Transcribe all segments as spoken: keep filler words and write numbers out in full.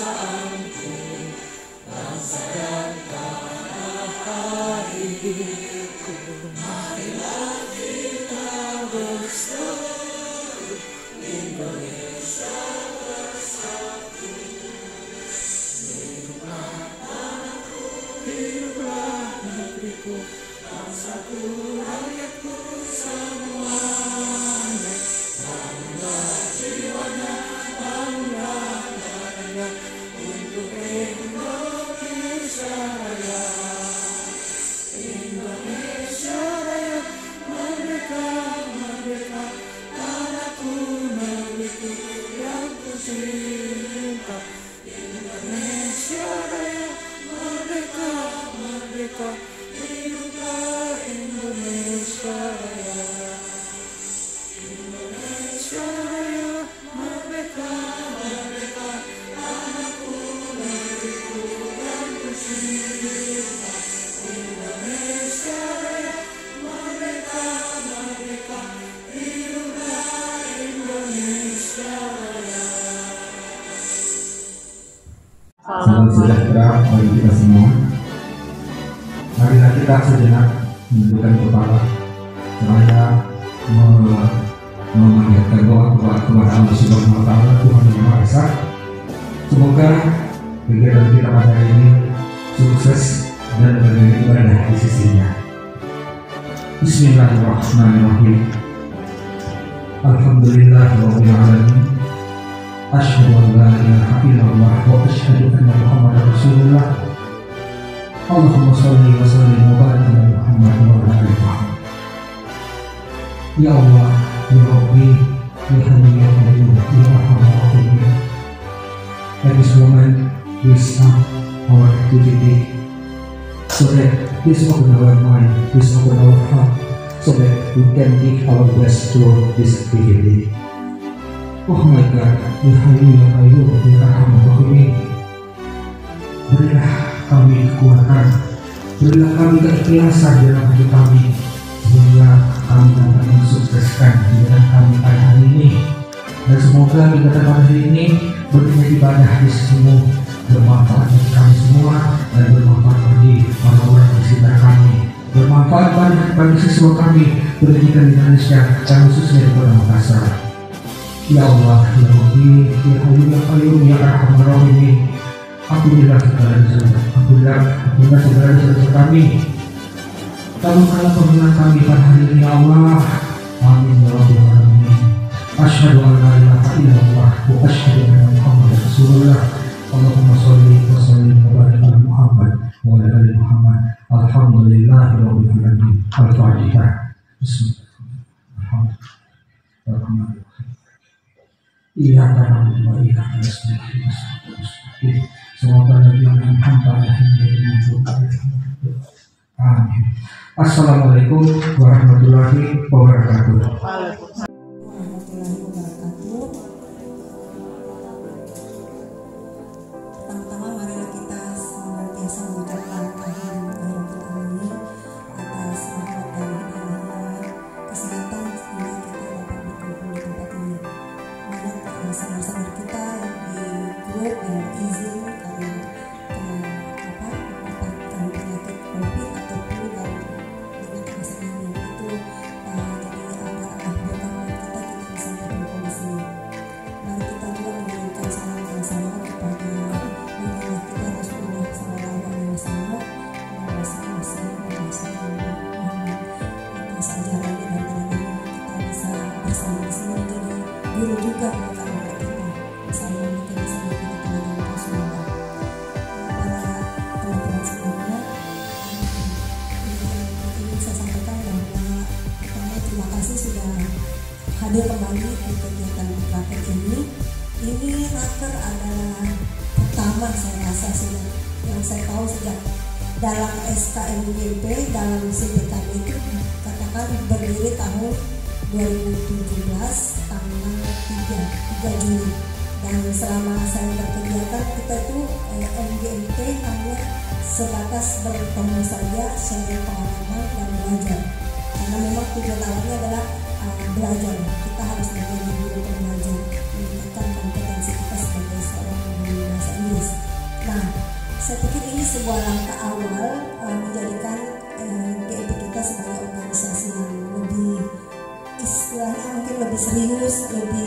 Salam sejahtera bagi kita semua. Marilah kita sejenak menundukkan kepala seraya memanjatkan doa kepada Allah Subhanahu Wa Taala, Tuhan yang Maha Esa. Semoga kegiatan kita pada hari ini sukses dan berjalan ibadah di sisinya. Bismillahirrahmanirrahim. Alhamdulillahirabbil alamin. Asyhadu an la ilaha illallah wa asyhadu anna Muhammadar Rasulullah. Allahumma shalli wa sallim wa barik ala Muhammad wa ala ali Muhammad. Ya Allah, ya Rabbi, ya Hayyu ya Qayyum, ya Arhamar Rahimin. At this moment, we start our activity so that please open our mind, please open our heart, so that we can give our best to this activity. Oh my God, ya Hayyu ya Qayyum, ya Arhamar Rahimin. Berilah kami kekuatan, berilah kami keikhlasan dalam hidup kami, sehingga kami dapat mensukseskan kegiatan kami pada hari ini. Dan semoga kegiatan pada hari ini berbuat ibadah di sisimu, bermanfaat bagi kami semua dan bermanfaat bagi orang-orang di sekitar kami, bermanfaat bagi, bagi siswa kami pendidikan di Indonesia dan khususnya di Kota Makassar. Ya Allah, ya Rabbi, ya Hayyu ya Qayyum, ya Arhamar Rahimin. Ampunilah segala dosa, ampunilah, ampunilah segala dosa kami. Tolonglah pembinaan kami pada hari ini, ya Allah. Amin ya Rabbal Alamin. Asyhadu an la ilaha illallah wa asyhadu anna Muhammadar Rasulullah. Allahumma shalli wa sallim wa barik ala Muhammad wa ala ali Muhammad. Alhamdulillahirabbil alamin. Al-Fatihah. Bismillahirrahmanirrahim. Iyyaka na'budu wa iyyaka nasta'in. Semoga Nabi Muhammad Amin. Assalamualaikum warahmatullahi wabarakatuh. Warahmatullahi wabarakatuh. Pertama-tama marilah kita senantiasa mengucapkan alhamdulillah atas rahmat dan hidayah kesehatan sehingga kita dapat berkumpul di tempat ini. Banyak saudara-saudara kita yang di grup yang izin karena apa mendapatkan penyakit COVID ataupun dalam dengan kesenangan itu uh, jadi agak berkah kita kita bisa berkumpul di sini. Mari kita juga mengirimkan salam yang sama kepada junjungan kita Rasulullah Sallallahu Alaihi Wasallam atas ajarannya dan teladannya kita bisa bersama di sini menjadi guru juga buat anak kita. Bersama kita bisa mengikuti teladan Rasulullah. Para teman-teman semuanya, yang ingin saya sampaikan bahwa pertama terima kasih sudah hadir kembali di kegiatan raker ini. Ini raker adalah pertama saya rasa sudah yang saya tahu sejak dalam S K M G P dalam C P K B itu katakan berdiri tahun dua ribu tujuh belas tanggal tiga Juni, dan selama saya berkegiatan kita itu eh, M G M P hanya sebatas bertemu saja, share pengalaman dan belajar, karena memang tujuan awalnya adalah uh, belajar. Kita harus menjadi guru pembelajar, meningkatkan kompetensi kita sebagai seorang guru bahasa Inggris. saya pikir ini sebuah langkah awal uh, menjadikan uh, G E P kita sebagai organisasi yang lebih istilahnya mungkin lebih serius, lebih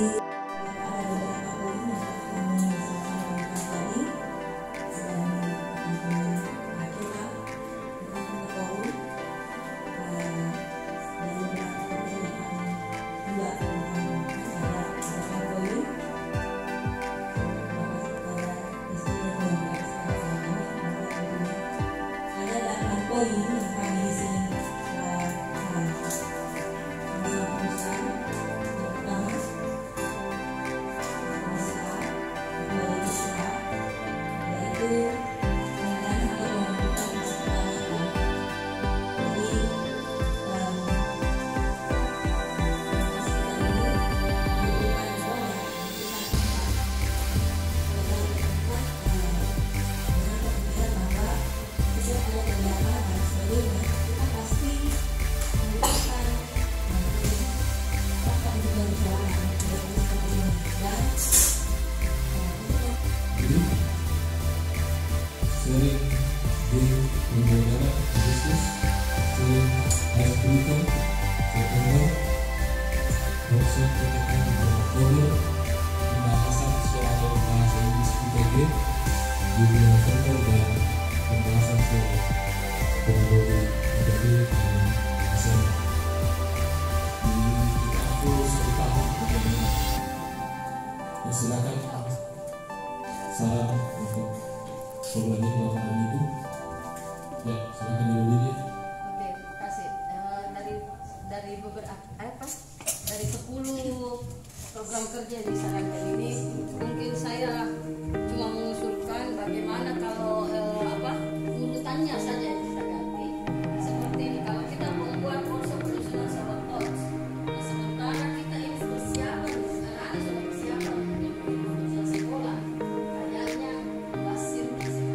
sering di pembelajaran bisnis sering ayat berita September workshop pendidikan Oktober pembahasan soal bahasa Inggris I P G di bulan November dan pembahasan soal teknologi menjadi Desember. Jadi kita aku satu tahun kemudian ya, silakan saran untuk soalnya Bapak dan Ibu, ya silakan Ibu Lili. Oke, terima kasih. Uh, dari dari beberapa apa? Dari sepuluh program kerja di Sarangan ini, mungkin saya cuma mengusulkan bagaimana kalau uh, apa urutannya saja yang kita ganti. Seperti ini, kalau kita membuat workshop penyusunan sobat thoughts, nah sementara kita ini persiapan, anak-anak sudah persiapan untuk urusan sekolah, kayaknya pasir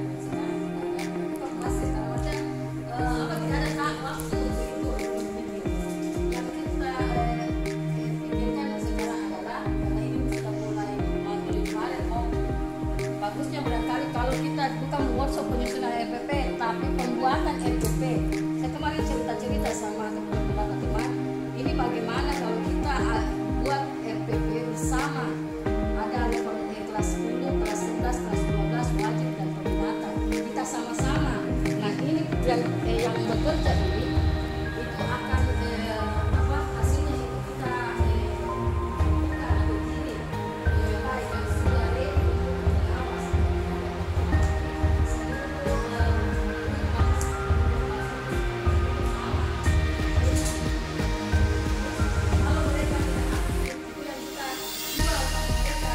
bagusnya barangkali kalau kita bukan workshop penyusunan R P P tapi pembuatan R P P. Saya kemarin cerita-cerita sama teman-teman, ini bagaimana kalau kita buat R P P bersama, ada level kelas sepuluh, kelas sebelas, kelas dua belas wajib dan peminatan, kita sama-sama. Nah ini yang, eh, yang bekerja ini itu akan eh, apa hasilnya itu kita eh, kita begini eh, baik dan sudah ready untuk awas. Kalau mereka tidak aktif itu yang kita jual pada mereka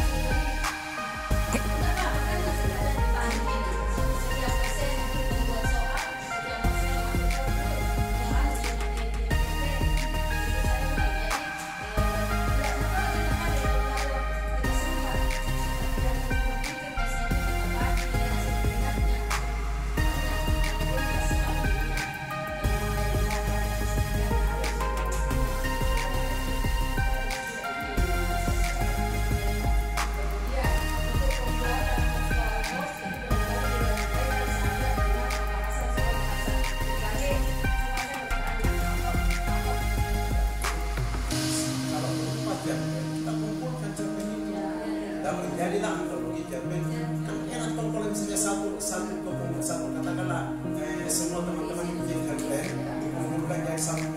kita sudah kan sudah ada di bahan ini setiap persen untuk membuat soal setiap persen masuk ke harus cuma di P P itu saya bilang jadi tidak apa ada kalau kita sempat yang berpikir di sini tetapi ya sebenarnya kualitas sekali Kalau empat jam kita kumpulkan cerpen itu dan menjadilah antologi cerpen. Kan enak kalau kalau misalnya satu satu kumpul satu katakanlah eh, semua teman-teman yang punya cerpen dikumpulkan jadi satu